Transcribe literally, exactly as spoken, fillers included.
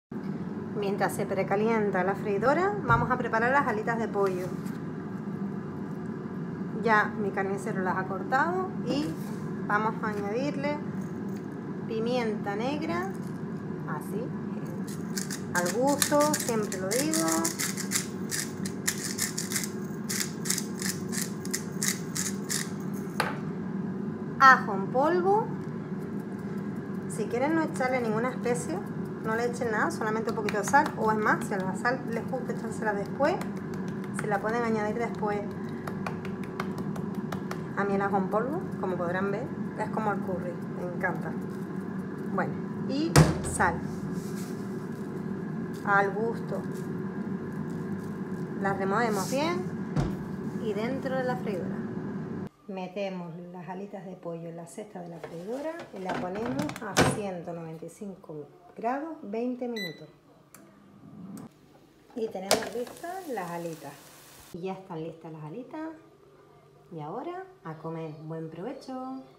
Mientras se precalienta la freidora, vamos a preparar las alitas de pollo. Ya mi carnicero las ha cortado y vamos a añadirle pimienta negra, así, al gusto, siempre lo digo. Ajo en polvo. Si quieren no echarle ninguna especia, no le echen nada, solamente un poquito de sal, o es más, si a la sal les gusta echársela después, se la pueden añadir después. A mí el ajo en polvo, como podrán ver, es como el curry, me encanta. Bueno, y sal al gusto. La removemos bien y dentro de la freidora metemos las alitas de pollo en la cesta de la freidora y la ponemos a ciento noventa y cinco grados veinte minutos. Y tenemos listas las alitas. Y ya están listas las alitas. Y ahora a comer. Buen provecho.